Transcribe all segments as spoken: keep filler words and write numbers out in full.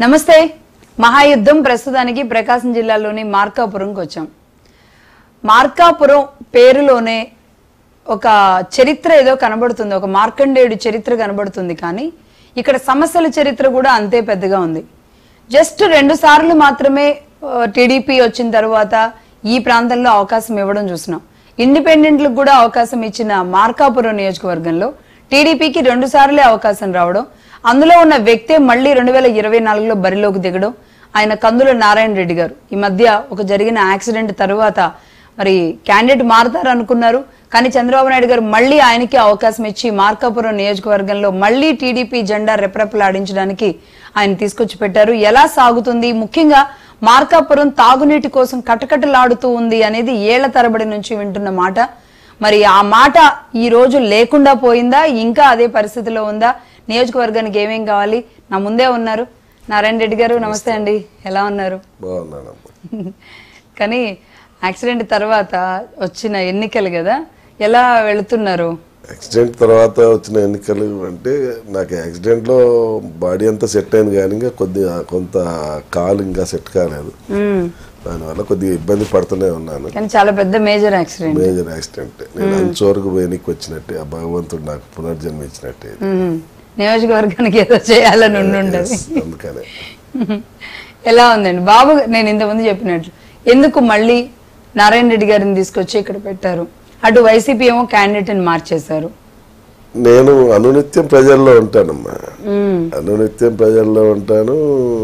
నమస్తే మహాయుద్ధం ప్రస్తుతానికి ప్రకాశం జిల్లాలోని మార్కాపురంకి వచ్చాం. మార్కాపురం పేరులోనే ఒక చరిత్ర ఏదో కనబడుతుంది, ఒక మార్కండేయుడి చరిత్ర కనబడుతుంది. కానీ ఇక్కడ సమస్యల చరిత్ర కూడా అంతే పెద్దగా ఉంది. జస్ట్ రెండు సార్లు మాత్రమే టీడీపీ వచ్చిన తర్వాత ఈ ప్రాంతంలో అవకాశం ఇవ్వడం చూసినాం. ఇండిపెండెంట్లకు కూడా అవకాశం ఇచ్చిన మార్కాపురం నియోజకవర్గంలో టీడీపీకి రెండు సార్లే అవకాశం రావడం, అందులో ఉన్న వ్యక్తే మళ్ళీ రెండు వేల ఇరవై నాలుగులో బరిలోకి దిగడం. ఆయన కందుల నారాయణ రెడ్డి గారు ఈ మధ్య ఒక జరిగిన యాక్సిడెంట్ తర్వాత మరి క్యాండిడేట్ మారుతారు అనుకున్నారు. కానీ చంద్రబాబు నాయుడు గారు మళ్ళీ ఆయనకి అవకాశం ఇచ్చి మార్కాపురం నియోజకవర్గంలో మళ్ళీ టీడీపీ జెండా రెపరెపలాడించడానికి ఆయన తీసుకొచ్చి పెట్టారు. ఎలా సాగుతుంది, ముఖ్యంగా మార్కాపురం తాగునీటి కోసం కటకటలాడుతూ ఉంది అనేది ఏళ్ల తరబడి నుంచి వింటున్న మాట. మరి ఆ మాట ఈ రోజు లేకుండా పోయిందా, ఇంకా అదే పరిస్థితిలో ఉందా, నియోజకవర్గానికి ఏమేం కావాలి? నా ముందే ఉన్నారు నారాయణ రెడ్డి గారు. నమస్తే అండి, ఎలా ఉన్నారు? కానీ యాక్సిడెంట్ తర్వాత వచ్చిన ఎన్నికలు కదా, ఎలా వెళుతున్నారు? యాక్సిడెంట్ తర్వాత వచ్చిన ఎన్నికలు అంటే నాకు యాక్సిడెంట్ లో బాడీ అంతా సెట్ అయింది, కానీ ఇంకా కొద్దిగా కొంత కాలు ఇంకా సెట్ కాలేదు. దానివల్ల కొద్దిగా ఇబ్బంది పడుతూనే ఉన్నాను. కానీ చాలా పెద్ద మేజర్ యాక్సిడెంట్ మేజర్ యాక్సిడెంట్ నేను అంచోరకు వెనక్కి వచ్చినట్టే, ఆ భగవంతుడు నాకు పునర్జన్మ ఇచ్చినట్టే. నియోజకవర్గానికి ఏదో చేయాలని ఉండదు, అందుకనే. ఎలా ఉందండి బాబు? నేను ఇంతకుముందు చెప్పినట్లు ఎందుకు మళ్ళీ నారాయణ రెడ్డి గారిని తీసుకొచ్చి ఇక్కడ పెట్టారు? అటు వైసీపీ ఏమో క్యాండిడేట్ ని మార్చేశారు. నేను అనునిత్యం ప్రజల్లో ఉంటానమ్మా, అనునిత్యం ప్రజల్లో ఉంటాను,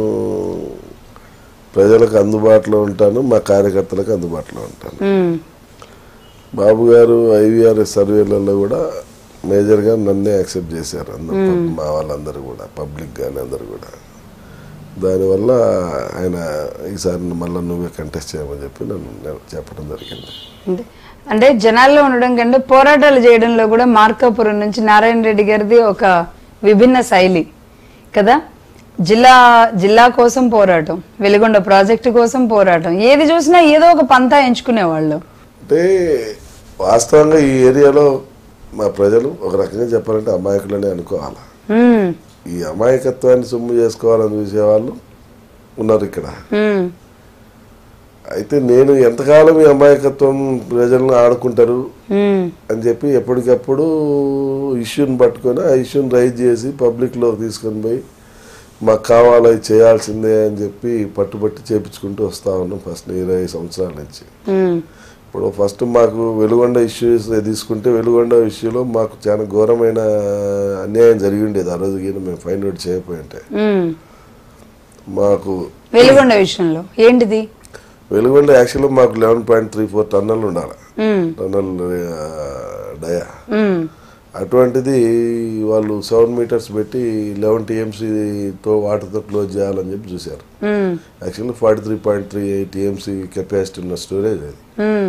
ప్రజలకు అందుబాటులో ఉంటాను, మా కార్యకర్తలకు అందుబాటులో ఉంటాను. బాబు గారు ఐవీఆర్ఎస్ సర్వేలలో కూడా మేజర్గా నన్నే యాక్సెప్ట్ చేశారు అందరూ, మా వాళ్ళందరూ కూడా, పబ్లిక్ కానీ అందరు కూడా. దానివల్ల ఆయన ఈసారి మళ్ళీ నువ్వే కంటెస్ట్ చేయమని చెప్పి నన్ను చెప్పడం జరిగింది. అంటే జనాల్లో ఉండడం కంటే పోరాటాలు చేయడంలో కూడా మార్కాపురం నుంచి నారాయణ రెడ్డి గారిది ఒక విభిన్న శైలి కదా. జిల్లా జిల్లా కోసం పోరాటం, వెలుగొండ ప్రాజెక్టు కోసం పోరాటం, ఏది చూసినా ఏదో ఒక పంతా ఎంచుకునేవాళ్ళు. అంటే వాస్తవంగా ఈ ఏరియాలో మా ప్రజలు ఒక రకంగా చెప్పాలంటే అమాయకులనే అనుకోవాలి. ఈ అమాయకత్వాన్ని సొమ్ము చేసుకోవాలని చూసేవాళ్ళు ఉన్నారు ఇక్కడ. అయితే నేను ఎంతకాలం ఈ అమాయకత్వం ప్రజలను ఆడుకుంటారు అని చెప్పి ఎప్పటికప్పుడు ఇష్యూని పట్టుకొని ఆ ఇష్యూని రైజ్ చేసి పబ్లిక్లో తీసుకొని పోయి మాకు కావాలి చేయాల్సిందే అని చెప్పి పట్టుబట్టి చేపించుకుంటూ వస్తా ఉన్నాం ఫస్ట్ ఇరవై సంవత్సరాల నుంచి. ఇప్పుడు ఫస్ట్ మాకు వెలుగొండ ఇష్యూస్ తీసుకుంటే వెలుగొండ ఇష్యూలో మాకు చాలా ఘోరమైన అన్యాయం జరిగి ఉండేది. ఆ రోజు మేము ఫైండ్ అవుట్ చేయకపోయి ఉంటే మాకు వెలుగొండ విషయంలో ఏంటిది, వెలుగొండ యాక్చువల్గా మాకు లెవెన్ పాయింట్ త్రీ ఫోర్ టన్నులు ఉండాలి, టన్నల్ డయా. అటువంటిది వాళ్ళు సెవెన్ మీటర్స్ పెట్టి లెవెన్ టీఎంసీతో వాటర్తో క్లోజ్ చేయాలని చెప్పి చూశారు. Actually forty three point three eight TMC capacity ఉన్న స్టోరేజ్ అది,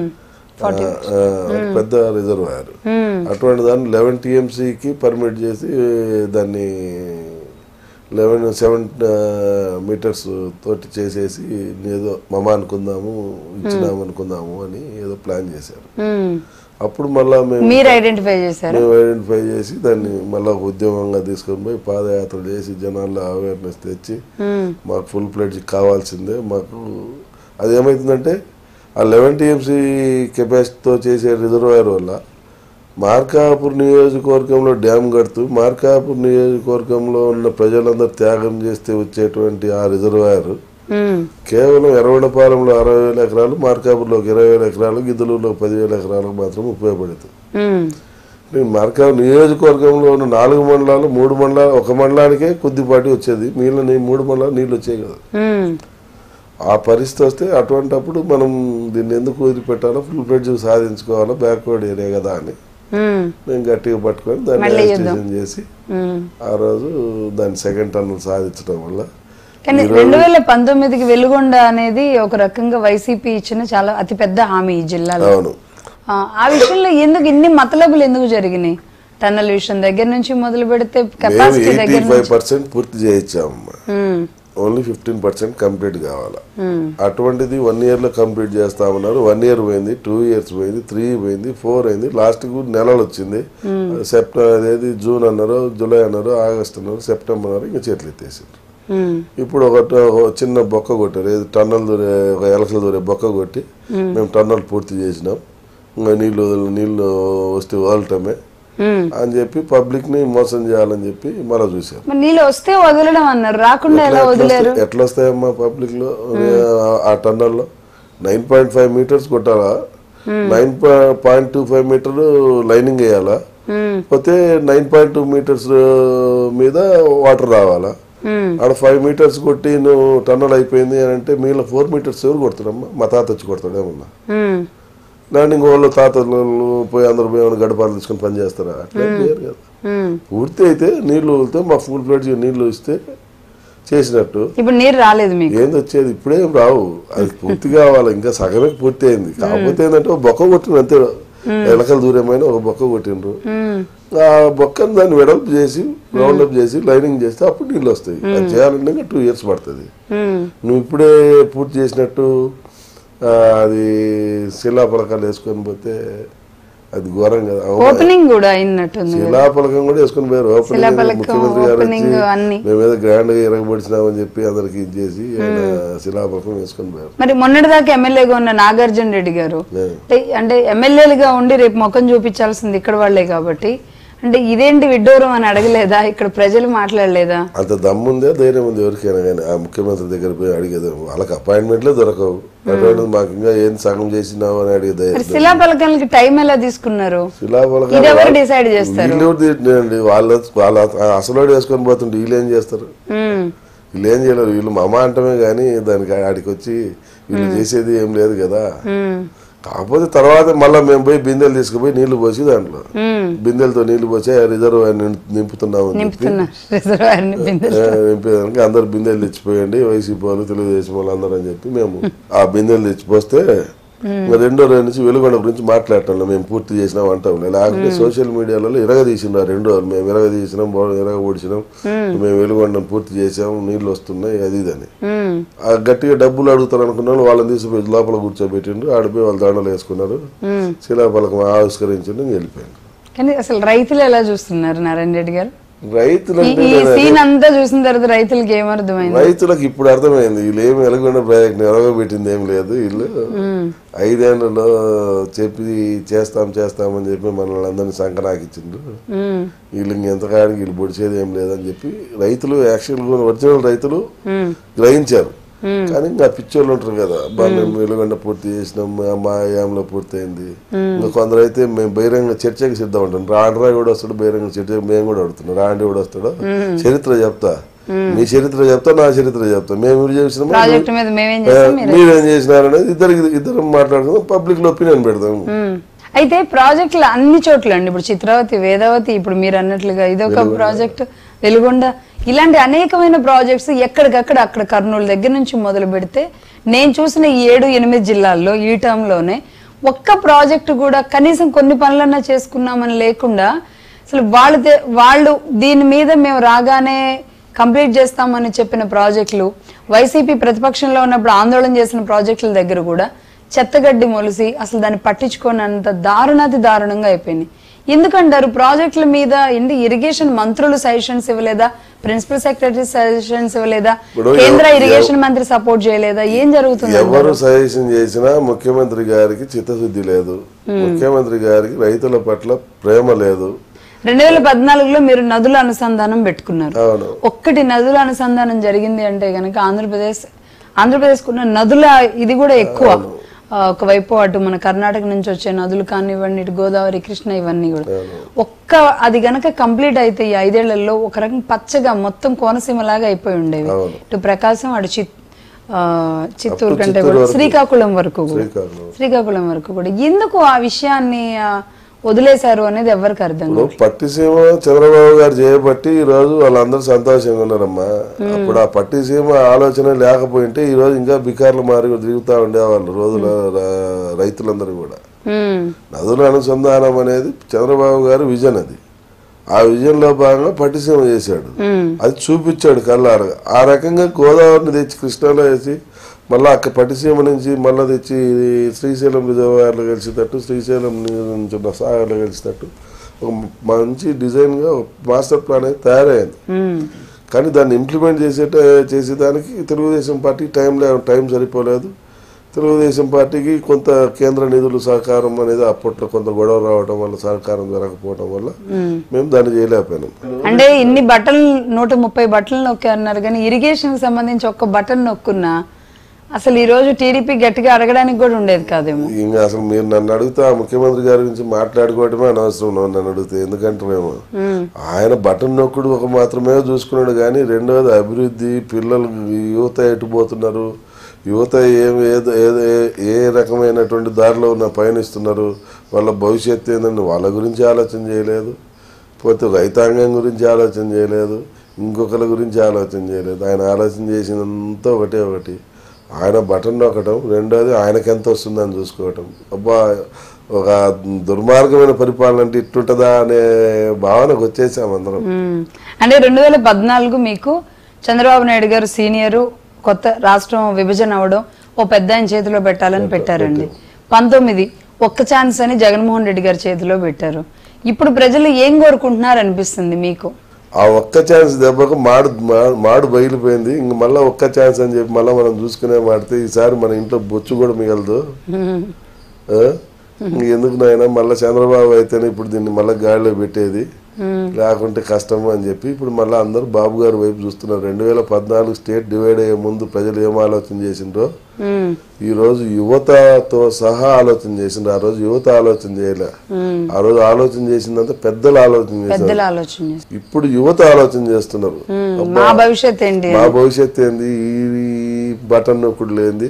పెద్ద రిజర్వాయర్. అటువంటి దాన్ని లెవెన్ టీఎంసీకి పర్మిట్ చేసి దాన్ని లెవెన్ సెవెన్ మీటర్స్ తోటి చేసేసి ఏదో మమా అనుకుందాము, ఇచ్చినాము అనుకుందాము అని ఏదో ప్లాన్ చేశారు. అప్పుడు మళ్ళా మేము ఐడెంటిఫై చేశారు మేము ఐడెంటిఫై చేసి దాన్ని మళ్ళీ ఉద్యమంగా తీసుకొని పోయి పాదయాత్ర చేసి జనాల్లో అవేర్నెస్ తెచ్చి మాకు ఫుల్ ప్లేట్ కావాల్సిందే. మాకు అది ఏమవుతుందంటే ఆ లెవెన్ టీఎంసీ కెపాసిటీతో చేసే రిజర్వాయర్ వల్ల మార్కాపూర్ నియోజకవర్గంలో డ్యామ్ కడుతూ మార్కాపూర్ నియోజకవర్గంలో ఉన్న ప్రజలందరూ త్యాగం చేస్తే వచ్చేటువంటి ఆ రిజర్వాయర్ కేవలం ఎర్రగొండపాలెంలో అరవై వేల ఎకరాలు, మార్కాపూర్లో ఇరవై వేల ఎకరాలు, గిద్దలూరులో పదివేల ఎకరాలకు మాత్రం ఉపయోగపడుతుంది. నేను మార్కాపూర్ నియోజకవర్గంలో ఉన్న నాలుగు మండలాలు, మూడు మండలాలు, ఒక మండలానికే కొద్దిపాటి వచ్చేది, మిగిలిన మూడు మండలాలు నీళ్ళు వచ్చాయి కదా. ఆ పరిస్థితి వస్తే అటువంటిప్పుడు మనం దీన్ని ఎందుకు వదిలిపెట్టాలో, ఫుల్ ఫ్లెడ్జ్ సాధించుకోవాలో, బ్యాక్వర్డ్ ఏరియా కదా అని మేము గట్టిగా పట్టుకొని దాన్ని రిజిస్ట్రేషన్ చేసి ఆ రోజు దాన్ని సెకండ్ టన్నల్ సాధించడం వల్ల. కానీ రెండు వేల పంతొమ్మిదికి వెలుగొండ అనేది ఒక రకంగా వైసీపీ ఇచ్చిన చాలా అతిపెద్ద హామీ ఈ జిల్లాలో. ఆ విషయంలో ఎందుకు ఇన్ని మతలబులు ఎందుకు జరిగినాయి? టన్నల్ విషయం దగ్గర నుంచి మొదలు పెడితే కెపాసిటీ దగ్గర ఫైవ్ పర్సెంట్ పూర్తి చేయించాము, ఓన్లీ ఫిఫ్టీన్ పర్సెంట్ కంప్లీట్ కావాలా. అటువంటిది వన్ ఇయర్ లో కంప్లీట్ చేస్తామన్నారు. వన్ ఇయర్ పోయింది, టూ ఇయర్స్ పోయింది, త్రీ పోయింది, ఫోర్ అయింది, లాస్ట్ కు నెలలు వచ్చింది. సెప్టెంబర్ అదేది జూన్ అన్నారు, జూలై అన్నారు, ఆగస్ట్ అన్నారు, సెప్టెంబర్ అన్నారు, ఇంకా చేతులు ఎత్తేసారు. ఇప్పుడు ఒక చిన్న బొక్క కొట్టారు, టన్నల్ దూరే ఒక ఎలకల దూరే బొక్క కొట్టి మేము టన్నల్ పూర్తి చేసినాం, ఇంకా నీళ్ళు నీళ్ళు వస్తే వదలటమే అని చెప్పి పబ్లిక్ ని మోసం చేయాలని చెప్పి మళ్ళీ చూసారు. నీళ్ళు వస్తే వదలడం అన్నారు, రాకుండా ఎలా వదిలేరు? ఎట్లా వస్తాయమ్మా పబ్లిక్ లో ఆ టన్నల్లో నైన్ పాయింట్ ఫైవ్ మీటర్స్ కొట్టాలా, nine point two five metre lining వేయాలా, పోతే నైన్ పాయింట్ టూ మీటర్స్ మీద వాటర్ రావాలా. ఆడ ఫైవ్ మీటర్స్ కొట్టి నువ్వు టన్నల్ అయిపోయింది అని అంటే మీలో ఫోర్ మీటర్స్ ఎవరు కొడతారమ్మా? మా తాత వచ్చి కొడతాడేమన్నా? లేదంటే ఇంకో వాళ్ళు తాతలు పోయి అందరు పోయి గడపాలు తీసుకొని పని చేస్తారా? అట్లా చేయరు కదా. పూర్తి అయితే నీళ్లు వదిలితే మా ఫుల్ ఫ్లడ్ నీళ్లు ఇస్తే చేసినట్టు. ఇప్పుడు నీరు రాలేదు మీకు? ఏంది వచ్చేది? ఇప్పుడేం రావు, అది పూర్తి కావాలి, ఇంకా సగమే పూర్తి అయింది. కాకపోతే ఏంటంటే ఒక బొక్క కొట్టిన అంతే, ఎలకలు దూరమైన ఒక బొక్క కొట్టిండ్రు, ఆ బొక్కను దాన్ని వెడల్పు చేసి రౌండప్ చేసి లైనింగ్ చేస్తే అప్పుడు నీళ్ళు వస్తాయి. అది చేయాలంటే ఇంకా టూ ఇయర్స్ పడుతుంది. నువ్వు ఇప్పుడే పూర్తి చేసినట్టు అది శిలాపలకాలు వేసుకొని పోతే అది ఘోరం కదా. ఓపెనింగ్ కూడా అయినట్టుంది, శిలాపలకం కూడా వేసుకొని పోయారు. ఓపెనింగ్ ముఖ్యమంత్రి గారు మేమేదో గ్రాండ్ గా ఇరగబడిచినామని చెప్పి అందరికి ఇది చేసి శిలాపలకం వేసుకొని పోయారు. మరి మొన్నటిదాకా ఎమ్మెల్యేగా ఉన్న నాగార్జున రెడ్డి గారు అంటే ఎమ్మెల్యేలుగా ఉండి రేపు ముఖం చూపించాల్సింది ఇక్కడ వాళ్లే కాబట్టి, అంటే ఇదేంటి విడ్డూరం అని అడగలేదా? ఇక్కడ ప్రజలు మాట్లాడలేదా? అంత దమ్ముందే ధైర్యం ఉంది ఎవరికైనా కానీ ఆ ముఖ్యమంత్రి దగ్గర పోయి అడిగేది. వాళ్ళకి అపాయింట్మెంట్లే దొరకవు, మాకు ఇంకా ఏం సగం చేసినావు అని అడిగే ధైర్యం. శిలాపలకాలకి టైం ఎలా తీసుకున్నారు? శిలాపలకాలు డిసైడ్ చేస్తారు వాళ్ళ వాళ్ళ అసలు వేసుకొని పోతుంటే వీళ్ళు ఏం చేస్తారు? వీళ్ళు ఏం చేయలేరు. వీళ్ళు మమ అంటమే గానీ దానికి ఆడికి వచ్చి వీళ్ళు చేసేది ఏం లేదు కదా. కాకపోతే తర్వాత మళ్ళీ మేము పోయి బిందెలు తీసుకుపోయి నీళ్లు పోసి దాంట్లో బిందెలతో నీళ్లు పోసి రిజర్వాయర్ నింపుతున్నాము నింపేదానికి అందరు బిందెలు తెచ్చిపోయండి వైసీపీ వాళ్ళు తెలుగుదేశం వాళ్ళు అందరూ అని చెప్పి మేము ఆ బిందెలు తెచ్చిపోస్తే రెండో రోజు నుంచి వెలుగొండ గురించి మాట్లాడటం మేము పూర్తి చేసినాం అంటాం. లేకపోతే సోషల్ మీడియాలో ఇరగదీసినాం, రెండు రోజులు మేము ఇరగదీసినాం ఇరగ పొడిచినాం, మేము వెలుగొండను పూర్తి చేసాం, నీళ్లు వస్తున్నాయి అది ఇదని. ఆ గట్టిగా డబ్బులు అడుగుతారు అనుకున్న వాళ్ళని తీసుకుపోయి లోపల కూర్చోబెట్టిండ్రు, ఆడిపోయి వాళ్ళు దండలు వేసుకున్నారు, శిలాఫలకం ఆవిష్కరించండి వెళ్ళిపోయింది. కానీ అసలు రైతులు ఎలా చూస్తున్నారు నారాయణ రెడ్డి గారు? రైతులంతా చూసిన తర్వాత రైతులకి ఏమర్థమైంది? రైతులకు ఇప్పుడు అర్థమైంది వీళ్ళు ఏమి వెలగొండ ప్రాజెక్ట్ ఎలగబెట్టింది ఏం లేదు. వీళ్ళు ఐదేళ్లలో చెప్పి చేస్తాం చేస్తామని చెప్పి మనల్ని అందరినీ సంకనాకిచ్చిండ్రు. వీళ్ళు ఇంకెంతకాడికి వీళ్ళు పొడిచేది ఏం లేదని చెప్పి రైతులు యాక్చువల్ ఒరిజినల్ రైతులు గ్రహించారు. కానీ ఇంకా పిచ్చోళ్ళు ఉంటారు కదా, మేము వెలుగొండ పూర్తి చేసినాం, మా యాంలో పూర్తి అయింది. ఇంకా కొందరు అయితే మేము బహిరంగ చర్చకి సిద్ధం ఉంటాం. రాండ్రా కూడా వస్తాడు బహిరంగ చర్చ, మేము కూడా అడుగుతున్నాం రాండి కూడా వస్తాడు, చరిత్ర చెప్తా, మీ చరిత్ర చెప్తా, నా చరిత్ర చెప్తా, మేము చేసినాము మీరేం చేసినారు అనేది ఇద్దరికి ఇద్దరు మాట్లాడుకుందాం, పబ్లిక్ లో ఒపీనియన్ పెడతాం. అయితే ప్రాజెక్టులు అన్ని చోట్ల అండి, ఇప్పుడు చిత్రావతి, వేదావతి, ఇప్పుడు మీరు అన్నట్లుగా ఇదొక ప్రాజెక్ట్, వెలుగొండ, ఇలాంటి అనేకమైన ప్రాజెక్ట్స్ ఎక్కడికక్కడ అక్కడ కర్నూలు దగ్గర నుంచి మొదలు పెడితే నేను చూసిన ఈ ఏడు ఎనిమిది జిల్లాల్లో ఈ టర్మ్లోనే ఒక్క ప్రాజెక్టు కూడా కనీసం కొన్ని పనులన్నా చేసుకున్నామని లేకుండా అసలు వాళ్ళు వాళ్ళు దీని మీద మేము రాగానే కంప్లీట్ చేస్తామని చెప్పిన ప్రాజెక్టులు, వైసీపీ ప్రతిపక్షంలో ఉన్నప్పుడు ఆందోళన చేసిన ప్రాజెక్టుల దగ్గర కూడా చెత్తగడ్డి మొలిసి అసలు దాన్ని పట్టించుకోనంత దారుణాతి దారుణంగా అయిపోయింది. ఎందుకంటారు? ప్రాజెక్టుల మీద ఏంటి ఇరిగేషన్ మంత్రులు సజెషన్స్ ఇవ్వలేదా? ప్రిన్సిపల్ సెక్రటరీ సజెషన్స్ ఇవ్వలేదా? కేంద్ర ఇరిగేషన్ మంత్రి సపోర్ట్ చేయలేదా? ఏం జరుగుతుంది? ఎవరు సజెషన్ చేసినా ముఖ్యమంత్రి గారికి చిత్తశుద్ధి లేదు, ముఖ్యమంత్రి గారికి రైతుల పట్ల ప్రేమ లేదు. రెండు వేల పద్నాలుగులో మీరు నదుల అనుసంధానం పెట్టుకున్నారు. ఒక్కటి నదుల అనుసంధానం జరిగింది అంటే గనక ఆంధ్రప్రదేశ్ ఆంధ్రప్రదేశ్ కున్న నదుల ఇది కూడా ఎక్కువ. ఒకవైపు అటు మన కర్ణాటక నుంచి వచ్చే నదులు కానివ్వండి, ఇటు గోదావరి, కృష్ణ, ఇవన్నీ కూడా ఒక్క అది గనక కంప్లీట్ అయితే ఈ ఐదేళ్లలో ఒక రకం పచ్చగా మొత్తం కోనసీమ లాగా అయిపోయి ఉండేవి. ఇటు ప్రకాశం, అటు చిత్ చిత్తూరు కంటే కూడా శ్రీకాకుళం వరకు కూడా శ్రీకాకుళం వరకు కూడా ఎందుకు ఆ విషయాన్ని వదిలేశారు అనేది ఎవరికి అర్థం కాదు. పట్టిసీమ చంద్రబాబు గారు చేయబట్టి ఈ రోజు వాళ్ళందరూ సంతోషంగా ఉన్నారమ్మా. అప్పుడు ఆ పట్టిసీమ ఆలోచన లేకపోయింటే ఈ రోజు ఇంకా బికార్లు మారి తిరుగుతా ఉండేవాళ్ళు రోజుల రైతులందరూ కూడా. నదుల అనుసంధానం అనేది చంద్రబాబు గారు విజన్, అది ఆ విజన్ లో భాగంగా పట్టిసీమ చేశాడు, అది చూపించాడు కళ్ళారగా. ఆ రకంగా గోదావరిని తెచ్చి కృష్ణాలో వేసి మళ్ళీ అక్క పట్టిసీమ నుంచి మళ్ళీ తెచ్చి శ్రీశైలం రిజర్వాయర్లో కలిసేటట్టు, శ్రీశైలం నుంచి ఉన్న సాగర్లో కలిసేటట్టు ఒక మంచి డిజైన్గా మాస్టర్ ప్లాన్ అయితే తయారైంది. కానీ దాన్ని ఇంప్లిమెంట్ చేసే చేసేదానికి తెలుగుదేశం పార్టీ టైం టైం సరిపోలేదు. తెలుగుదేశం పార్టీకి కొంత కేంద్ర నిధులు సహకారం అనేది అప్పట్లో కొంత గొడవ రావడం వల్ల సహకారం జరగకపోవడం వల్ల మేము దాన్ని చేయలేకపోయినాం. అంటే ఇన్ని బట్టలు నూట ముప్పై బట్టలు నొక్కి అన్నారు కానీ ఇరిగేషన్ కి సంబంధించి ఒక్క బటన్ నొక్కున్నా అసలు ఈ రోజు టీడీపీ గట్టిగా అడగడానికి కూడా ఉండేది కాదేమో. ఇంకా అసలు మీరు నన్ను అడిగితే ఆ ముఖ్యమంత్రి గారి గురించి మాట్లాడుకోవడమే అనవసరం నన్ను అడిగితే. ఎందుకంటే మేము ఆయన బటన్ నొక్కుడు ఒక మాత్రమే చూసుకున్నాడు కానీ రెండోది అభివృద్ధి, పిల్లలు యువత ఎటుపోతున్నారు, యువత ఏమి ఏదో ఏదో ఏ రకమైనటువంటి దారిలో ఉన్న పయనిస్తున్నారు, వాళ్ళ భవిష్యత్తు ఏంటంటే వాళ్ళ గురించి ఆలోచన చేయలేదు. పోతే రైతాంగం గురించి ఆలోచన చేయలేదు, ఇంకొకరి గురించి ఆలోచన చేయలేదు. ఆయన ఆలోచన చేసినంత ఒకటే ఒకటి, ఆయన బటన్ నొక్కడం, రెండోది ఆయనకి ఎంత వస్తుందని చూసుకోవటం. అబ్బా ఒక దుర్మార్గమైన పరిపాలన అంటే ఇట్టుంటదా అనే భావనకు వచ్చేసాం అందరం. అంటే రెండు వేల పద్నాలుగు మీకు చంద్రబాబు నాయుడు గారు సీనియరు, కొత్త రాష్ట్రం విభజన అవడం ఓ పెద్ద ఆయన చేతిలో పెట్టాలని పెట్టారండి. పంతొమ్మిది ఒక్క ఛాన్స్ అని జగన్మోహన్ రెడ్డి గారి చేతిలో పెట్టారు. ఇప్పుడు ప్రజలు ఏం కోరుకుంటున్నారు అనిపిస్తుంది మీకు? ఆ ఒక్క ఛాన్స్ దెబ్బకు మాడు మాడు బయలుపోయింది. ఇంక మళ్ళీ ఒక్క ఛాన్స్ అని చెప్పి మళ్ళీ మనం చూసుకునే మాడితే ఈసారి మన ఇంట్లో బొచ్చు కూడా మిగలదు. ఎందుకు నాయన మళ్ళీ చంద్రబాబు అయితేనే ఇప్పుడు దీన్ని మళ్ళీ గాడిలో పెట్టేది, లేకుంటే కష్టము అని చెప్పి ఇప్పుడు మళ్ళీ అందరూ బాబు గారి వైపు చూస్తున్నారు. రెండు వేల పద్నాలుగు స్టేట్ డివైడ్ అయ్యే ముందు ప్రజలు ఏం ఆలోచన చేసిండ్రో ఈ రోజు యువతతో సహా ఆలోచన చేసిండ్రు. ఆ రోజు యువత ఆలోచన చేయలే, ఆ రోజు ఆలోచన చేసిందంటే పెద్దలు ఆలోచన చేశారు. ఇప్పుడు యువత ఆలోచన చేస్తున్నారు, మా భవిష్యత్ ఏంటి, మా భవిష్యత్ ఏంది, ఈ బటన్ నొక్కుడు లేంది,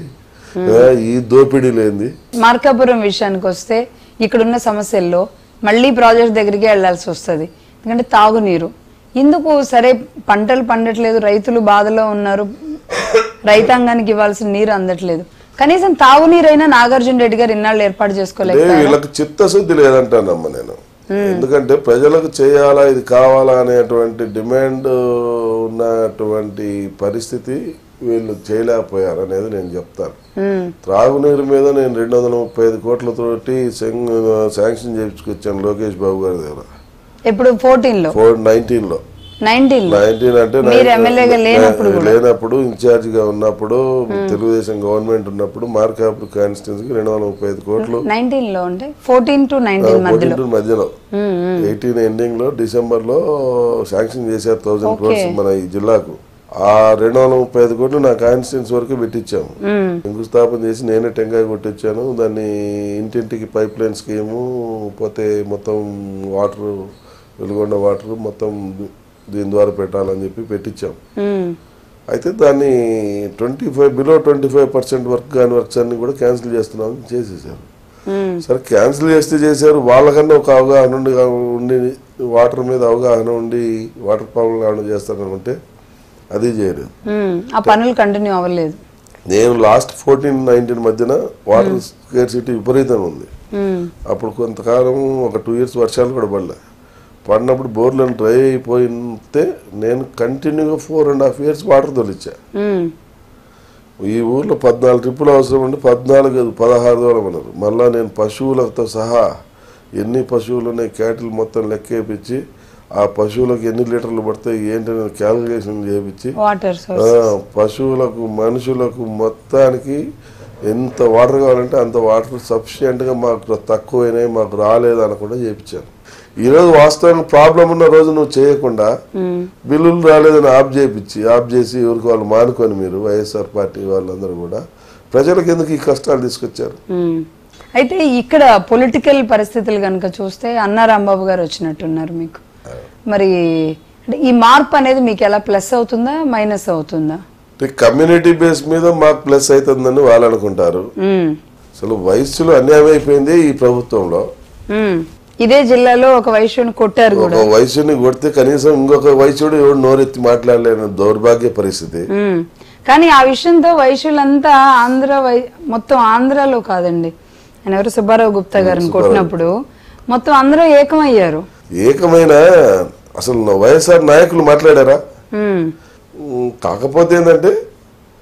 ఈ దోపిడీ లేంది. మార్కాపురం విషయానికి వస్తే ఇక్కడున్న సమస్యల్లో మళ్ళీ ప్రాజెక్ట్ దగ్గరికి వెళ్లాల్సి వస్తుంది. ఎందుకంటే తాగునీరు ఇందుకు సరే పంటలు పండట్లేదు, రైతులు బాధలో ఉన్నారు, రైతాంగానికి ఇవ్వాల్సిన నీరు అందట్లేదు, కనీసం తాగునీరైనా నాగార్జున రెడ్డి గారు ఇన్నాళ్ళు ఏర్పాటు చేసుకోలేదు. వీళ్ళకి చిత్తశుద్ధి లేదంటానమ్మా నేను. ఎందుకంటే ప్రజలకు చేయాలా, ఇది కావాలా అనేటువంటి డిమాండ్ ఉన్నటువంటి పరిస్థితి వీళ్ళు చేయలేకపోయారు అనేది నేను చెప్తాను. త్రాగునీరు మీద నేను రెండు వందల ముప్పై ఐదు కోట్లతోటి శాంక్షన్ చేయించుకొచ్చాను లోకేష్ బాబు గారి దగ్గర. ఇప్పుడు ఫోర్టీన్ లో నైన్టీన్ లో నైన్టీన్ అంటే లేనప్పుడు ఇన్ఛార్జ్ గా ఉన్నప్పుడు తెలుగుదేశం గవర్నమెంట్ ఉన్నప్పుడు మార్కాపురం కాన్స్టిట్యూన్సీకి రెండు వందల ముప్పై ఐదు కోట్లు నైన్టీన్ లో అంటే ఫోర్టీన్ టు నైన్టీన్ మధ్యలో ఎయిటీన్ ఎండింగ్ లో డిసెంబర్ లో శాంక్షన్ చేశారు థౌసండ్ క్రోర్స్ మన ఈ జిల్లాకు. ఆ రెండు వందల ముప్పై ఐదు కోట్లు నా కాన్స్టిట్యూన్సీ వరకు పెట్టించాము. శంకుస్థాపన చేసి నేనే టెంకాయ కొట్టించాను. దాన్ని ఇంటింటికి పైప్ లైన్ స్కీము, పోతే మొత్తం వాటర్ వెలుగొండ వాటర్ మొత్తం దీని ద్వారా పెట్టాలని చెప్పి పెట్టించాం. అయితే దాన్ని twenty five below twenty five percent work కాని వర్క్స్ అన్ని కూడా క్యాన్సిల్ చేస్తున్నామని చేసేసారు. సరే క్యాన్సిల్ చేస్తే చేశారు, వాళ్ళకన్నా ఒక అవగాహన ఉండి ఉండి వాటర్ మీద అవగాహన ఉండి వాటర్ ప్రాబ్లం ఏమైనా చేస్తారనుకుంటే అది చేయలేదు. ఆ పనులు కంటిన్యూ అవ్వలేదు. నేను లాస్ట్ ఫోర్టీన్ నైన్టీన్ మధ్యన వాటర్ స్కేర్సిటీ విపరీతంగా ఉంది. అప్పుడు కొంతకాలం ఒక టూ ఇయర్స్ వర్షాలు కూడా పడలే. పడినప్పుడు బోర్లను డ్రై అయిపోయితే నేను కంటిన్యూగా four and half years water తొలిచ్చా. ఈ ఊర్లో పద్నాలుగు ట్రిప్పులు అవసరం ఉండి పద్నాలుగు పదహారు దూరం అన్నారు. మళ్ళా నేను పశువులతో సహా ఎన్ని పశువులు ఉన్నాయి క్యాటిల్ మొత్తం లెక్కేపించి ఆ పశువులకు ఎన్ని లీటర్లు పడతాయి ఏంటి క్యాలిక్యులేషన్ చేయించి పశువులకు మనుషులకు మొత్తానికి ఎంత వాటర్ కావాలంటే అంత వాటర్ సఫిషియెంట్గా మాకు తక్కువైనాయి, మాకు రాలేదు అనకుండా చేయించాను. ఈరోజు వాస్తవానికి ప్రాబ్లం ఉన్న రోజు నువ్వు చేయకుండా బిల్లులు రాలేదని ఆఫ్ చేయించి ఆఫ్ చేసి ఎవరికి వాళ్ళు మానుకొని మీరు వైఎస్ఆర్ పార్టీ వాళ్ళందరూ కూడా ప్రజలకు ఎందుకు ఈ కష్టాలు తీసుకొచ్చారు? అయితే ఇక్కడ పొలిటికల్ పరిస్థితులు కనుక చూస్తే అన్నా రాంబాబు గారు వచ్చినట్టున్నారు మీకు. మరి ఈ మార్పు అనేది మీకు ఎలా ప్లస్ అవుతుందా మైనస్ అవుతుందా? కమ్యూనిటీ బేస్ మీద మాకు ప్లస్ అవుతుందని వాళ్ళు అనుకుంటారు. అసలు వయస్సులో అన్యాయం అయిపోయింది ఈ ప్రభుత్వంలో. ఇదే జిల్లాలో ఒక వైశ్యుని కొట్టారు, ఒక వైశ్యుని కొడితే కనీసం ఇంకొక వైశ్యుడు ఎవడు నోరెత్తి మాట్లాడలేని దౌర్భాగ్య పరిస్థితి. కానీ ఆ విషయంతో వైశ్యులంతా ఆంధ్ర మొత్తం ఆంధ్రాలో కాదండి, ఆయన ఎవరు సుబ్బారావు గుప్తా గారిని కొట్టినప్పుడు మొత్తం అందరూ ఏకమయ్యారు. ఏకమైన అసలు వైఎస్ఆర్ నాయకులు మాట్లాడారా? కాకపోతే ఏంటంటే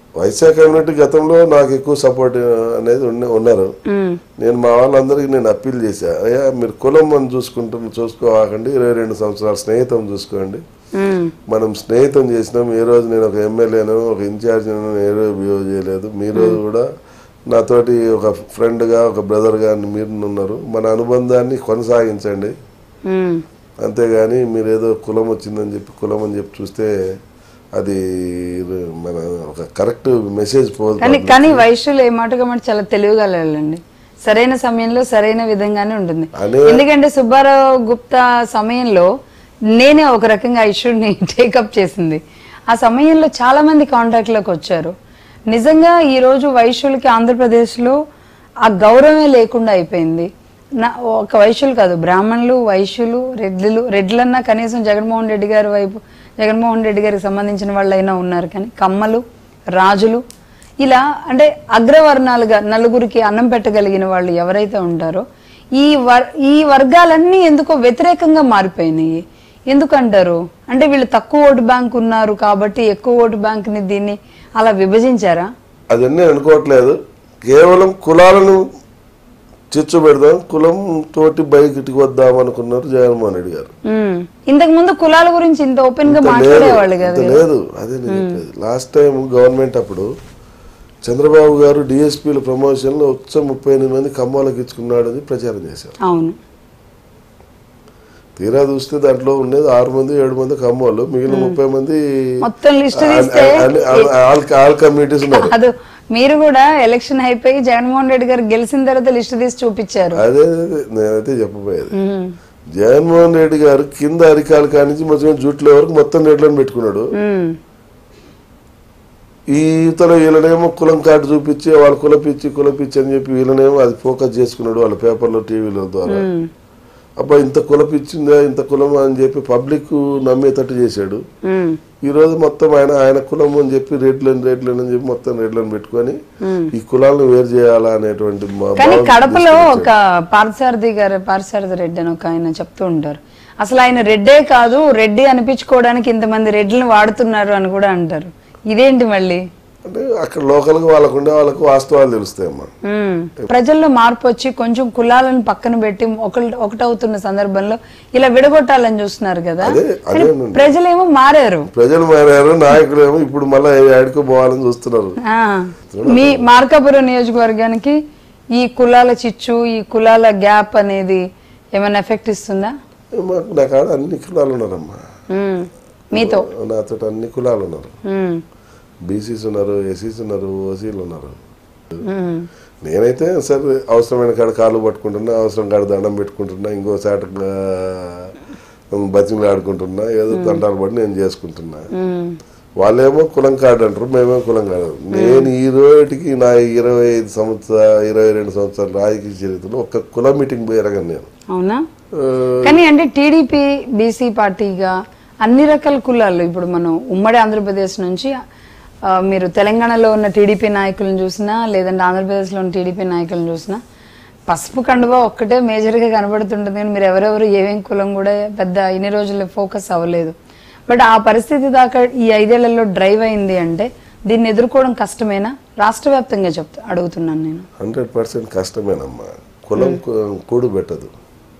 వైశ్య కమ్యూనిటీ గతంలో నాకు ఎక్కువ సపోర్ట్ అనేది ఉన్నారు. నేను మా వాళ్ళందరికీ నేను అప్పీల్ చేశా, అయ్యా మీరు కులం అని చూసుకుంటున్న చూసుకోవాకండి, ఇరవై రెండు సంవత్సరాల స్నేహితం చూసుకోండి. మనం స్నేహితం చేసినాం. ఏ రోజు నేను ఒక ఎమ్మెల్యేను ఒక ఇన్ఛార్జ్ ఏ రోజు బిహేవ్ చేయలేదు. మీరు కూడా నాతోటి ఒక ఫ్రెండ్గా ఒక బ్రదర్గా మీరు ఉన్నారు. మన అనుబంధాన్ని కొనసాగించండి, అంతేగాని మీరు ఏదో కులం వచ్చిందని చెప్పి కులం అని చెప్పి చూస్తే అది మన ఒక కరెక్ట్ మెసేజ్ పోదు. కానీ వైశ్యులు ఏ మాటగా మాట చాలా తెలివిగలండి. సరైన సమయంలో సరైన విధంగానే ఉంటుంది. ఎందుకంటే సుబ్బారావు గుప్తా సమయంలో నేనే ఒక రకంగా ఇష్యూని టేకప్ చేసింది. ఆ సమయంలో చాలా మంది కాంటాక్ట్ లోకి వచ్చారు. నిజంగా ఈ రోజు వైశ్యులకి ఆంధ్రప్రదేశ్లో ఆ గౌరవమే లేకుండా అయిపోయింది. నా ఒక వైశ్యులు కాదు, బ్రాహ్మణులు, వైశ్యులు, రెడ్లు రెడ్లన్నా కనీసం జగన్మోహన్ రెడ్డి గారి వైపు జగన్మోహన్ రెడ్డి గారికి సంబంధించిన వాళ్ళైనా ఉన్నారు. కానీ కమ్మలు, రాజులు, ఇలా అంటే అగ్రవర్ణాలుగా నలుగురికి అన్నం పెట్టగలిగిన వాళ్ళు ఎవరైతే ఉంటారో ఈ వర్ ఈ వర్గాలన్నీ ఎందుకో వ్యతిరేకంగా మారిపోయినాయి. ఎందుకంటారు అంటే వీళ్ళు తక్కువ ఓటు బ్యాంక్ ఉన్నారు కాబట్టి ఎక్కువ ఓటు బ్యాంక్ని దీన్ని అలా విభజించారా? అదన్నీ అనుకోవట్లేదు. కేవలం కులాలను చిచ్చు పెడదాం, కులం తోటి బయటికి వద్దాం అనుకున్నారు జగన్మోహన్ రెడ్డి గారు. ఇంతకు ముందు కులాల గురించి ఇంత ఓపెన్ గా మాట్లాడేవాళ్ళు కదా. లేదు, అదే నేను చెప్పేది. లాస్ట్ టైం గవర్నమెంట్ అప్పుడు చంద్రబాబు గారు డిఎస్పీల ప్రమోషన్ లో వచ్చే ముప్పై ఎనిమిది మంది కమ్మాలకు ఇచ్చుకున్నాడని ప్రచారం చేశారు. అవును. తీరా చూస్తే దాంట్లో ఉండేది ఆరు మంది ఏడు మంది కమ్మోళ్ళు, మిగిలిన ముప్పై మంది ఆల్ కమ్యూనిటీస్ ఉన్నారు. మీరు కూడా ఎలక్షన్ అయిపోయి జగన్మోహన్ రెడ్డి గారు గెలిచిన తర్వాత లిస్ట్ తీసి చూపించారు. అదే నేనైతే చెప్పబోయేది. జగన్మోహన్ రెడ్డి గారు కింద అరికాల కానించి మొత్తం జూట్ల వరకు మొత్తం రెడ్లను పెట్టుకున్నాడు. ఈ ఇతర వీళ్ళనేమో కులం కార్డు చూపించి వాళ్ళు కులపిచ్చి కులపిచ్చి అని చెప్పి వీళ్ళనేమో అది ఫోకస్ చేసుకున్నాడు వాళ్ళ పేపర్లో టీవీల ద్వారా. అబ్బా ఇంత కులపిచ్చిందా ఇంత కులం అని చెప్పి పబ్లిక్ నమ్మేటట్టు చేశాడు. ఈ రోజు మొత్తం ఆయన ఆయన కులం అని చెప్పి రేట్లను రేట్లను అని చెప్పి మొత్తం రేట్లను పెట్టుకొని ఈ కులాలను వేరు చేయాలా అనేటువంటి. కడపలో ఒక పార్థసారథి గారు పార్థసారథి రెడ్డి అని ఒక ఆయన చెప్తూ ఉంటారు, అసలు ఆయన రెడ్డే కాదు రెడ్డి అనిపించుకోవడానికి ఇంతమంది రెడ్లను వాడుతున్నారు అని కూడా అంటారు. ఇదేంటి మళ్ళీ అంటే అక్కడ లోకల్ గా వాళ్ళకు ఉండే వాళ్ళకు వాస్తవాలు తెలుస్తాయమ్మా. ప్రజల్లో మార్పు వచ్చి కొంచెం కులాలను పక్కన పెట్టి ఒకటవుతున్న సందర్భంలో ఇలా విడగొట్టాలని చూస్తున్నారు కదా. ప్రజలేమో మారారు, ప్రజలు మారారు, నాయకులు ఏమో ఇప్పుడు మళ్ళీ ఆడుకో పోవాలని చూస్తున్నారు. మీ మార్కాపురం నియోజకవర్గానికి ఈ కులాల చిచ్చు ఈ కులాల గ్యాప్ అనేది ఏమైనా ఎఫెక్ట్ ఇస్తుందా? నా కాడ అన్ని కులాలు ఉన్నారమ్మా. మీతో నాతో అన్ని కులాలు ఉన్నారు. బీసీస్ ఉన్నారు, ఎస్సీస్ ఉన్నారు, ఓసీలు ఉన్నారు. నేనైతే సరే అవసరమైన కాడ కాళ్ళు పట్టుకుంటున్నా, అవసరం కాడ దండం పెట్టుకుంటున్నా, ఇంకో చాట బతిమలు ఆడుకుంటున్నా, ఏదో దండాలు పడి నేను చేసుకుంటున్నా. వాళ్ళేమో కులం కార్డు అంటారు, మేమేమో కులం కార్డు. నేను ఈ రోజుకి నా ఇరవై ఐదు సంవత్సరాలు ఇరవై రెండు సంవత్సరాల రాజకీయ చరిత్రలో ఒక్క కుల మీటింగ్ పోయారగా నేను. అవునా? కానీ అంటే టీడీపీ బీసీ పార్టీగా అన్ని రకాల కులాలు ఇప్పుడు మనం ఉమ్మడి ఆంధ్రప్రదేశ్ నుంచి మీరు తెలంగాణలో ఉన్న టీడీపీ నాయకులను చూసినా లేదంటే ఆంధ్రప్రదేశ్లో ఉన్న టీడీపీ నాయకులను చూసినా పసుపు కండువా ఒక్కటే మేజర్గా కనబడుతుంటుంది. కానీ మీరు ఎవరెవరు ఏమేం కులం కూడా పెద్ద ఇన్ని రోజుల్లో ఫోకస్ అవ్వలేదు. బట్ ఆ పరిస్థితి దాకా ఈ ఐదేళ్లలో డ్రైవ్ అయింది అంటే దీన్ని ఎదుర్కోవడం కష్టమేనా? రాష్ట్ర వ్యాప్తంగా చెప్తా అడుగుతున్నాను నేను. హండ్రెడ్ పర్సెంట్ కష్టమేనమ్మా. కులం కూడు పెట్టదు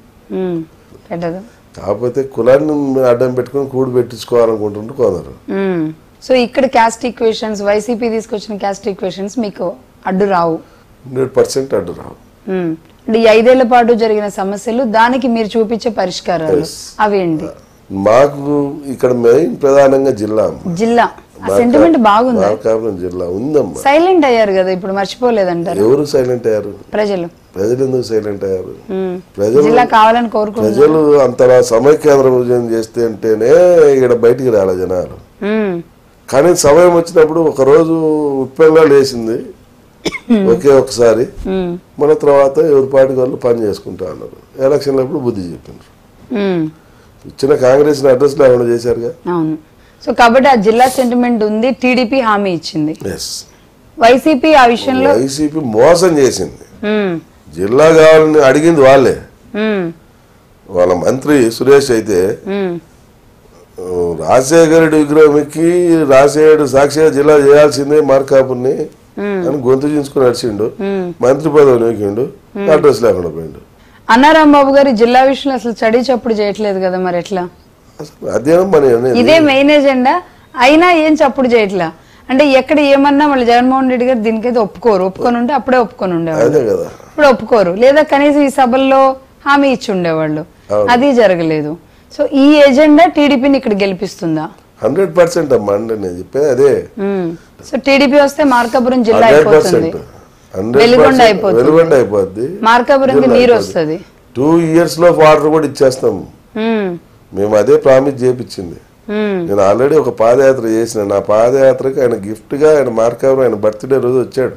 పెట్టదు కాకపోతే కులాన్ని అడ్డం పెట్టుకుని కూడు పెట్టించుకోవాలనుకుంటుంటే కొందరు. సో ఇక్కడ క్యాస్ట్ ఈక్వేషన్స్ వైసీపీ తీసుకొచ్చిన క్యాస్ట్ ఈక్వేషన్స్ మీకు అడ్డు రావు? హండ్రెడ్ పర్సెంట్ అడ్డు రావు. ఈ ఐదేళ్ల పాటు జరిగిన సమస్యలు దానికి మీరు చూపించే పరిష్కారాలు అవేంటి? మాకు ఇక్కడ మెయిన్ ప్రధానంగా జిల్లా జిల్లా సెంటిమెంట్ బాగుంది. మార్కాపురం జిల్లా ఉందమ్మా. సైలెంట్ అయ్యారు కదా ఇప్పుడు, మర్చిపోలేదంటారు. ఎవరు సైలెంట్ అయ్యారు? ప్రజలు. ప్రజలు ఎందుకు సైలెంట్ అయ్యారు? ప్రజలు జిల్లా కావాలని కోరుకుంటున్నారు. ప్రజలు అంతలా సమైక్యాంధ్ర విజయం చేస్తే అంటేనే ఇక్కడ బయటికి రాలే జనాలు. కానీ సమయం వచ్చినప్పుడు ఒక రోజు ఉప్పెనలా లేచింది ఒకే ఒకసారి. మన తర్వాత ఎవరి పార్టీ వాళ్ళు పని చేసుకుంటా అన్నారు. ఎలక్షన్లప్పుడు బుద్ధి చెప్పిండ్రు. ఇచ్చిన కాంగ్రెస్ అడ్రస్ లేకుండా చేశారుగా. అవును. సో కాబట్టి ఆ జిల్లా సెంటిమెంట్ ఉంది. టీడీపీ హామీ ఇచ్చింది, వైసీపీ ఆ విషయంలో వైసీపీ మోసం చేసింది. జిల్లా కావాలని అడిగింది వాళ్ళే. వాళ్ళ మంత్రి సురేష్ అయితే రాజశేఖర రెడ్డి విగ్రహం ఎక్కి రాజశేఖర సాక్షిగా జిల్లా చేయాల్సిందే మార్కాపుర్ని అని గొంతు చించుకుని నడిచిండు. మంత్రి పదవి నూకిండు, అడ్రస్ లేకుండా పోయిండు. అన్నారాంబాబు గారి జిల్లా విషయంలో అసలు స్టడీ చప్పుడు చేయట్లేదు కదా, మరి ఎట్లా? అదేం పని ఇదే మెయిన్ ఎజెండా అయినా ఏం చప్పుడు చేయట్లా అంటే ఎక్కడ ఏమన్నా మళ్ళీ జగన్మోహన్ రెడ్డి గారు దీనికైతే ఒప్పుకోరు. ఒప్పుకొని ఉంటే అప్పుడే ఒప్పుకొని ఉండేవాళ్ళు, ఇప్పుడు ఒప్పుకోరు. లేదా కనీసం ఈ సభల్లో హామీ ఇచ్చి ఉండేవాళ్ళు, అది జరగలేదు. సో ఈ ఎజెండా టీడీపీని ఇక్కడ గెలిపిస్తుందా? హండ్రెడ్ పర్సెంట్ అమ్మా అండి, నేను చెప్పేది అదే. సో టీడీపీ వస్తే మార్కాపురం జిల్లా అయిపోతుంది, వెలుగొండ అయిపోతుంది, మార్కాపురంకి నీరు వస్తుంది. టూ ఇయర్స్ లో వాటర్ కూడా ఇచ్చేస్తాం మేము, అదే ప్రామిస్ చేపించింది. నేను ఆల్రెడీ ఒక పాదయాత్ర చేసిన, నా పాదయాత్రకి ఆయన గిఫ్ట్ గా ఆయన మార్కాపురం ఆయన బర్త్డే రోజు వచ్చాడు.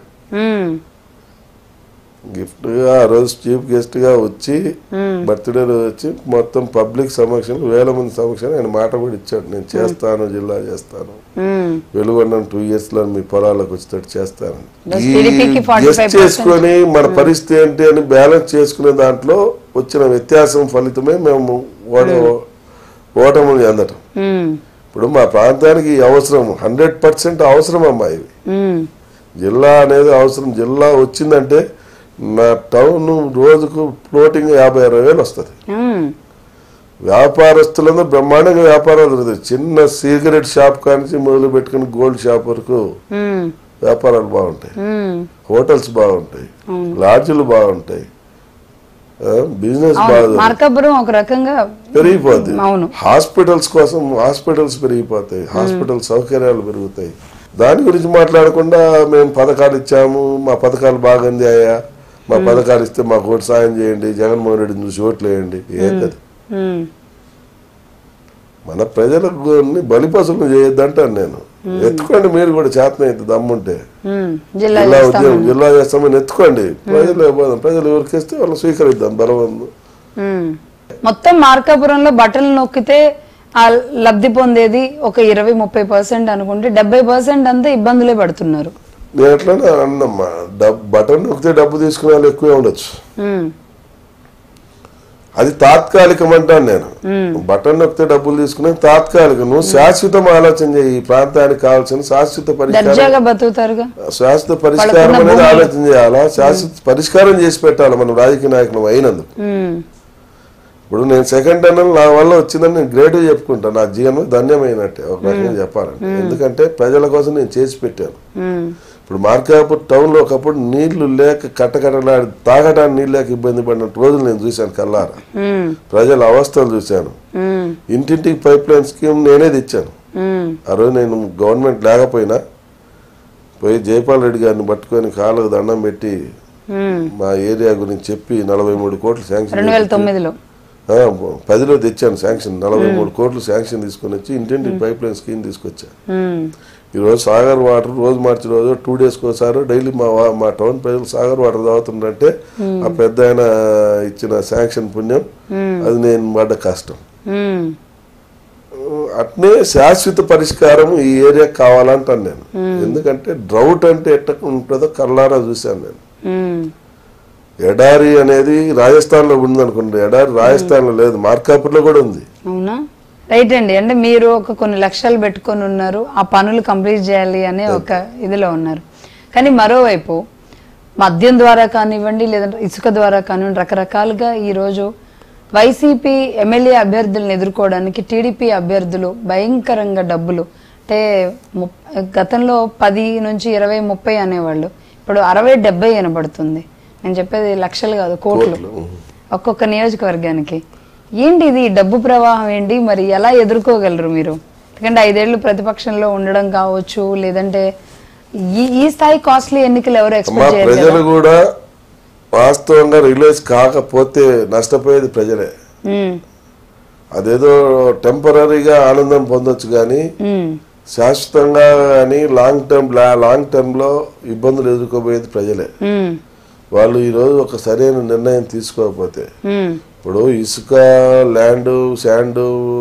గిఫ్ట్ గా ఆ రోజు చీఫ్ గెస్ట్ గా వచ్చి బర్త్డే రోజు వచ్చి మొత్తం పబ్లిక్ సమక్షంలో వేల మంది సమక్షంలో ఆయన మాట కూడా ఇచ్చాడు, నేను చేస్తాను, జిల్లా చేస్తాను, వెలుగొండను టూ ఇయర్స్ లో మీ పొలాలకు వచ్చేటట్టు చేస్తాను. గెస్ట్ చేసుకుని మన పరిస్థితి ఏంటి అని బ్యాలెన్స్ చేసుకునే దాంట్లో వచ్చిన వ్యత్యాసం ఫలితమే మేము ఓడ ఓటములు చెందటం. ఇప్పుడు మా ప్రాంతానికి అవసరం హండ్రెడ్ పర్సెంట్ అవసరం అమ్మా ఇవి. జిల్లా అనేది అవసరం. జిల్లా వచ్చిందంటే నా టౌన్ రోజుకు ఫ్లోటింగ్ యాభై అరవై వేలు వస్తుంది. వ్యాపారస్తులందరూ బ్రహ్మాండంగా వ్యాపారాలు జరుగుతాయి. చిన్న సిగరెట్ షాప్ కానించి మొదలు పెట్టుకుని గోల్డ్ షాప్ వరకు వ్యాపారాలు బాగుంటాయి, హోటల్స్ బాగుంటాయి, లాడ్జీలు బాగుంటాయి, బిజినెస్ మార్కాపురం ఒక రకంగా పెరిగిపోద్ది. హాస్పిటల్స్ కోసం హాస్పిటల్స్ పెరిగిపోతాయి, హాస్పిటల్ సౌకర్యాలు పెరుగుతాయి. దాని గురించి మాట్లాడకుండా మేము పథకాలు ఇచ్చాము, మా పథకాలు బాగా అందాయా, మా పథకాలు ఇస్తే మాకు ఓటు సాయం చేయండి, జగన్మోహన్ రెడ్డిని చూసి ఓట్లు వేయండి, ఏంటది? మన ప్రజలకు బలిపసులు చేయొద్దంటాను నేను. ఎత్తుకోండి మీరు కూడా, చేతనైతే దమ్ముంటే జిల్లా ఉద్యోగం జిల్లా చేస్తామని ఎత్తుకోండి. ప్రజలు ప్రజలు ఎవరికిస్తే వాళ్ళు స్వీకరిద్దాం బలవంతు. మొత్తం మార్కాపురంలో బట్టలు నొక్కితే ఆ లబ్ధి పొందేది ఒక ఇరవై ముప్పై పర్సెంట్ అనుకుంటే డెబ్బై పర్సెంట్ అంతా ఇబ్బందులే పడుతున్నారు. నేను ఎట్లనే అన్నమ్మా, బటన్ నొక్కితే డబ్బు తీసుకునే వాళ్ళు ఎక్కువే ఉండొచ్చు, అది తాత్కాలికం అంటాను నేను. బటన్ నొక్కితే డబ్బులు తీసుకునే తాత్కాలికం. నువ్వు శాశ్వతం ఆలోచన చేయి, ఈ ప్రాంతానికి కావాల్సిన శాశ్వత పరిష్కారం శాశ్వత పరిష్కారం అనేది ఆలోచన చేయాలా, శాశ్వత పరిష్కారం చేసి పెట్టాలి మనం రాజకీయ నాయకులు అయినందుకు. ఇప్పుడు నేను సెకండ్ టర్న్ నా వల్ల వచ్చిందని నేను గ్రేట్ చెప్పుకుంటాను, నా జీవనం ధన్యమైనట్టే ఒక రకంగా చెప్పాలంటే. ఎందుకంటే ప్రజల కోసం నేను చేసి పెట్టాను. ఇప్పుడు మార్కాపూర్ టౌన్ లో ఒకప్పుడు నీళ్లు లేక కట్టకట్టలాడి తాగడానికి నీళ్ళు లేక ఇబ్బంది పడిన రోజులు నేను చూశాను కల్లారా. ప్రజల అవస్థలు చూశాను. ఇంటింటికి పైప్ లైన్ స్కీమ్ నేనే తెచ్చాను. ఆ రోజు నేను గవర్నమెంట్ లేకపోయినా పోయి జైపాల్ రెడ్డి గారిని పట్టుకొని కాళ్ళకు దండం పెట్టి మా ఏరియా గురించి చెప్పి నలభై మూడు కోట్లు శాంక్షన్ పదిలో తెచ్చాను. శాంక్షన్ నలభై మూడు కోట్లు శాంక్షన్ తీసుకొని వచ్చి ఇంటింటికి పైప్ లైన్ స్కీమ్ తీసుకొచ్చా. ఈరోజు సాగర్ వాటర్ రోజు మార్చి రోజు టూ డేస్కి ఒకసారి డైలీ మా మా టౌన్ ప్రజలు సాగర్ వాటర్ తాగుతుందంటే ఆ పెద్ద ఆయన ఇచ్చిన శాంక్షన్ పుణ్యం, అది నేను పడ్డ కష్టం. అట్నే శాశ్వత పరిష్కారం ఈ ఏరియాకి కావాలంటాను నేను. ఎందుకంటే డ్రౌట్ అంటే ఎట్ట ఉంటుందో కల్లారా చూశాను నేను. ఎడారి అనేది రాజస్థాన్ లో ఉంది అనుకోండి, ఎడారి రాజస్థాన్ లో లేదు, మార్కాపూర్ లో కూడా ఉంది. అవునా? రైట్ అండి. అంటే మీరు ఒక కొన్ని లక్షలు పెట్టుకొని ఉన్నారు, ఆ పనులు కంప్లీట్ చేయాలి అనే ఒక ఇదిలో ఉన్నారు. కానీ మరోవైపు మద్యం ద్వారా కానివ్వండి, లేదంటే ఇసుక ద్వారా కానివ్వండి, రకరకాలుగా ఈరోజు వైసీపీ ఎమ్మెల్యే అభ్యర్థులను ఎదుర్కోవడానికి టీడీపీ అభ్యర్థులు భయంకరంగా డబ్బులు, అంటే గతంలో పది నుంచి ఇరవై ముప్పై అనేవాళ్ళు, ఇప్పుడు అరవై డెబ్బై వినబడుతుంది. నేను చెప్పేది లక్షలు కాదు, కోట్లు ఒక్కొక్క నియోజకవర్గానికి. ఏంటి ఇది డబ్బు ప్రవాహం ఏంటి, మరి ఎలా ఎదుర్కోగలరు మీరు? ఎందుకంటే ఐదేళ్లు ప్రతిపక్షంలో ఉండడం కావచ్చు, లేదంటే ఈ ఈ స్థాయి కాస్ట్లీ ఎన్నికలు ఎవరు ఎక్స్పెక్ట్ చేయరు. ప్రజలు కూడా వాస్తవంగా రిలీజ్ కాకపోతే నష్టపోయేది ప్రజలే. అదేదో టెంపరీగా ఆనందం పొందొచ్చు కానీ శాశ్వతంగా కానీ లాంగ్ టర్మ్ లాంగ్ టర్మ్ లో ఇబ్బందులు ఎదుర్కోబోయేది ప్రజలే. వాళ్ళు ఈరోజు ఒక సరైన నిర్ణయం తీసుకోకపోతే, ఇప్పుడు ఇసుక, ల్యాండ్, శాండ్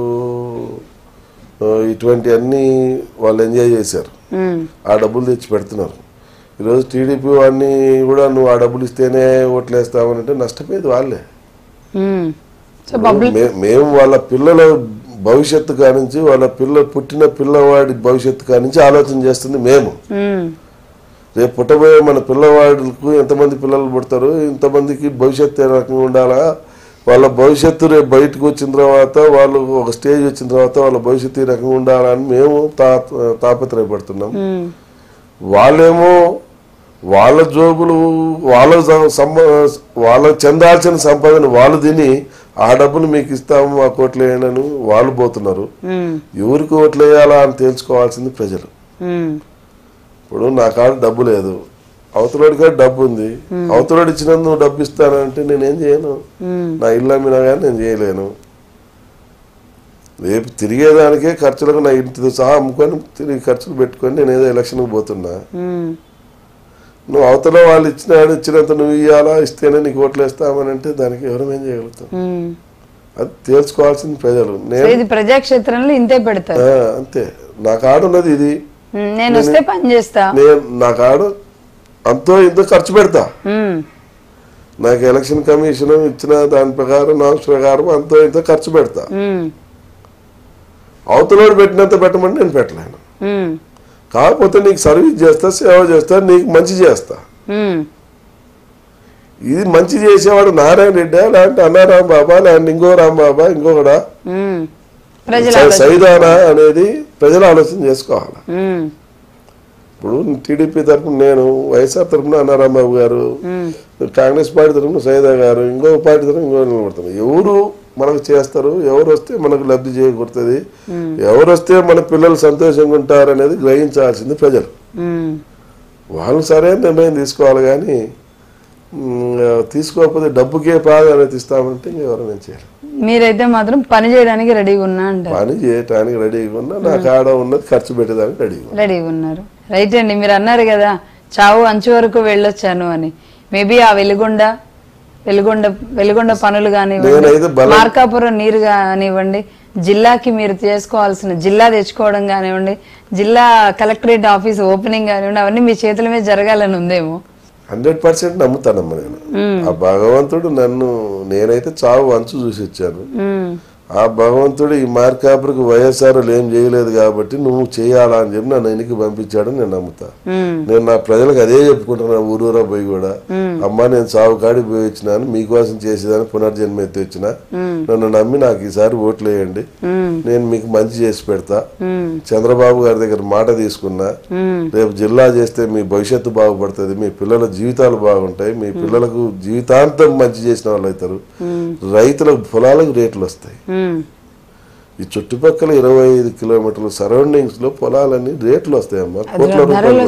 ఇటువంటి అన్ని వాళ్ళు ఎంజాయ్ చేశారు, ఆ డబ్బులు తెచ్చి పెడుతున్నారు. ఈరోజు టీడీపీ వాడిని కూడా నువ్వు ఆ డబ్బులు ఇస్తేనే ఓట్లు వేస్తామనంటే నష్టపోయేది వాళ్ళే. మేము వాళ్ళ పిల్లల భవిష్యత్తు కానించి వాళ్ళ పిల్ల పుట్టిన పిల్లవాడి భవిష్యత్తు కానించి ఆలోచన చేస్తుంది మేము. రేపు పుట్టబోయే మన పిల్లవాడులకు ఎంతమంది పిల్లలు పుడతారు, ఇంతమందికి భవిష్యత్తు ఏ రకంగా ఉండాలా, వాళ్ళ భవిష్యత్తు రేపు బయటకు వచ్చిన తర్వాత వాళ్ళు ఒక స్టేజ్ వచ్చిన తర్వాత వాళ్ళ భవిష్యత్తు ఈ రకంగా ఉండాలని మేము తా తాపత్రయపడుతున్నాం. వాళ్ళేమో వాళ్ళ జోబులు వాళ్ళ సంప వాళ్ళకు చెందాల్సిన సంపదను వాళ్ళు తిని ఆ డబ్బులు మీకు ఇస్తాము ఆ కోట్లు వేయనని వాళ్ళు పోతున్నారు. ఎవరికి ఓట్లు వేయాలా అని తేల్చుకోవాల్సింది ప్రజలు. ఇప్పుడు నా కాడ డబ్బు లేదు, అవతలోడి కాడ డబ్బు ఉంది, అవతలోడు ఇచ్చినందుకు నువ్వు డబ్బు ఇస్తానంటే నేనేం చేయను, నా ఇల్లు అమ్మినా కానీ నేను చేయలేను. రేపు తిరిగేదానికే ఖర్చులకు నా ఇంటితో సహా అమ్ముకొని తిరిగి ఖర్చులు పెట్టుకొని నేను ఏదో ఎలక్షన్కి పోతున్నా. నువ్వు అవతల వాళ్ళు ఇచ్చిన ఇచ్చినంత నువ్వు ఇవ్వాలా, ఇస్తేనే నీకు ఓట్లు వేస్తామని అంటే దానికి ఎవరు ఏం చేయగలుగుతాం? అది తేల్చుకోవాల్సింది ప్రజలు. నేను ప్రజాక్షేత్రంలో ఇంతే పెడతారు అంతే. నా కాడ ఉన్నది ఇది, నేను వస్తే పని చేస్తా, నేను నా కాడ అంతో ఇంతో ఖర్చు పెడతా. నాకు ఎలక్షన్ కమిషన్ ఇచ్చిన దాని ప్రకారం నామ్స్ ప్రకారం అంతో ఇంతో ఖర్చు పెడతా. అవతలోడు పెట్టినంత పెట్టమని నేను పెట్టలేను. కాకపోతే నీకు సర్వీస్ చేస్తా, సేవ చేస్తా, నీకు మంచి చేస్తా. ఇది మంచి చేసేవాడు నారాయణ రెడ్డి లేదంటే అన్నా రాంబాబా లేదంటే ఇంకో రాంబాబా ఇంకొకడా సైదానా అనేది ప్రజలు ఆలోచన చేసుకోవాలి. ఇప్పుడు టీడీపీ తరఫున నేను, వైఎస్ఆర్ తరఫున అన్నా రాంబాబు గారు, కాంగ్రెస్ పార్టీ తరఫున సైదా గారు, ఇంకో పార్టీ తరఫున ఇంకో నిలబడుతున్నారు. ఎవరు మనకు చేస్తారు, ఎవరు వస్తే మనకు లబ్ధి చేకూరుతుంది, ఎవరు వస్తే మన పిల్లలు సంతోషంగా ఉంటారు అనేది గ్రహించాల్సింది ప్రజలు. వాళ్ళు సరైన నిర్ణయం తీసుకోవాలి. కానీ తీసుకోకపోతే డబ్బుకే ప్రాధాన్యత ఇస్తామంటే ఇంకెవరైనా చేయాలి. మీరైతే మాత్రం పని చేయడానికి రెడీగా ఉన్నా అంటారు. పని చేయడానికి రెడీగా ఉన్నా, నాకు ఆడ ఉన్నది ఖర్చు పెట్టేదానికి రెడీగా రెడీగా ఉన్నారు. రైట్ అండి, మీరు అన్నారు కదా చావు అంచు వరకు వెళ్ళొచ్చాను అని. మేబీ ఆ వెలుగొండ వెలుగొండ వెలుగొండ పనులు కానివ్వండి, మార్కాపురం నీరు కానివ్వండి, జిల్లాకి మీరు చేసుకోవాల్సిన జిల్లా తెచ్చుకోవడం కానివ్వండి, జిల్లా కలెక్టరేట్ ఆఫీస్ ఓపెనింగ్ కానివ్వండి, అవన్నీ మీ చేతుల మీద జరగాలని ఉందేమో. హండ్రెడ్ పర్సెంట్ నమ్ముతానమ్మా నేను. ఆ భగవంతుడు నన్ను, నేనైతే చావు అంచు చూసి వచ్చాను. ఆ భగవంతుడు ఈ మార్కాపురకు వైఎస్ఆర్ ఏం చేయలేదు కాబట్టి నువ్వు చేయాలా అని చెప్పి నన్ను ఎన్నికి పంపించాడని నేను నమ్ముతా. నేను నా ప్రజలకు అదే చెప్పుకుంటున్నా ఊరూరా పోయి కూడా, అమ్మా నేను చావు కాడికి పోయి వచ్చినాను, మీకోసం చేసేదాన్ని పునర్జన్మ ఎత్తి వచ్చిన, నన్ను నమ్మి నాకు ఈసారి ఓట్లు వేయండి, నేను మీకు మంచి చేసి పెడతా. చంద్రబాబు గారి దగ్గర మాట తీసుకున్నా, రేపు జిల్లా చేస్తే మీ భవిష్యత్తు బాగుపడుతుంది, మీ పిల్లల జీవితాలు బాగుంటాయి, మీ పిల్లలకు జీవితాంతం మంచి చేసిన వాళ్ళు అవుతారు, రైతులకు పొలాలకు రేట్లు వస్తాయి. ఈ చుట్టుపక్కల ఇరవై ఐదు కిలోమీటర్ల సరౌండింగ్స్ లో పొలాలన్నీ రేట్లు వస్తాయమ్మా, కోట్ల రూపాయలు.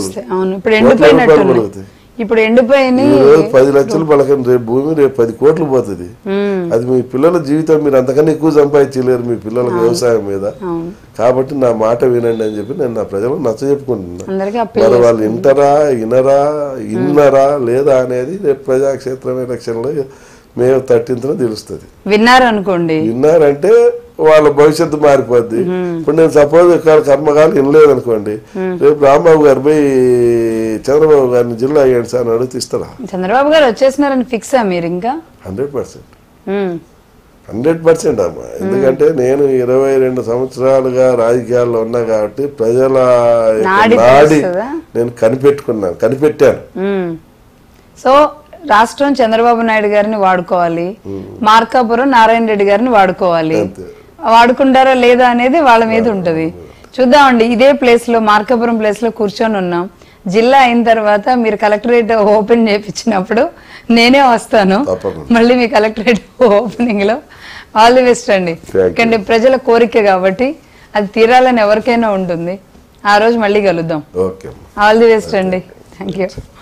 ఇప్పుడు ఎండిపోయి పది లక్షలు పలకండి, రేపు భూమి రేపు పది కోట్లు పోతుంది. అది మీ పిల్లల జీవితం మీరు అంతకన్నా ఎక్కువ సంపాదించలేరు మీ పిల్లలకు వ్యవసాయం మీద. కాబట్టి నా మాట వినండి అని చెప్పి నేను నా ప్రజలకు నచ్చ చెప్పుకుంటున్నా. మరి వాళ్ళు వింటారా వినరా ఇన్నరా లేదా అనేది రేపు ప్రజాక్షేత్రం ఎలక్షన్ లో మేము థర్టీన్త్ తెలుస్తుంది. విన్నారు అనుకోండి, విన్నారంటే వాళ్ళ భవిష్యత్తు మారిపోద్ది. ఇప్పుడు నేను సపోజ్ కర్మకాలు వినలేదు అనుకోండి, రేపు రాంబాబు గారు పోయి చంద్రబాబు గారిని జిల్లా అయ్యండి సార్ అని అడిగితే ఇస్తారా? చంద్రబాబు గారు వచ్చేసినారని ఫిక్స్ మీరు ఇంకా హండ్రెడ్ పర్సెంట్ హండ్రెడ్ పర్సెంట్ అమ్మా. ఎందుకంటే నేను ఇరవై రెండు సంవత్సరాలుగా రాజకీయాల్లో ఉన్నా కాబట్టి ప్రజల నాడి నేను కనిపెట్టుకున్నాను, కనిపెట్టాను. సో రాష్ట్రం చంద్రబాబు నాయుడు గారిని వాడుకోవాలి, మార్కాపురం నారాయణ రెడ్డి గారిని వాడుకోవాలి. వాడుకుంటారా లేదా అనేది వాళ్ళ మీద ఉంటది. చూద్దామండి. ఇదే ప్లేస్ లో మార్కాపురం ప్లేస్ లో కూర్చొని ఉన్నాం. జిల్లా అయిన తర్వాత మీరు కలెక్టరేట్ ఓపెన్ చేయించినప్పుడు నేనే వస్తాను మళ్ళీ మీ కలెక్టరేట్ ఓపెనింగ్ లో. ఆల్ ది బెస్ట్ అండి. ఎందుకంటే ప్రజల కోరిక కాబట్టి అది తీరాలని ఎవరికైనా ఉంటుంది. ఆ రోజు మళ్ళీ కలుద్దాం. ఆల్ ది బెస్ట్ అండి. Thank you.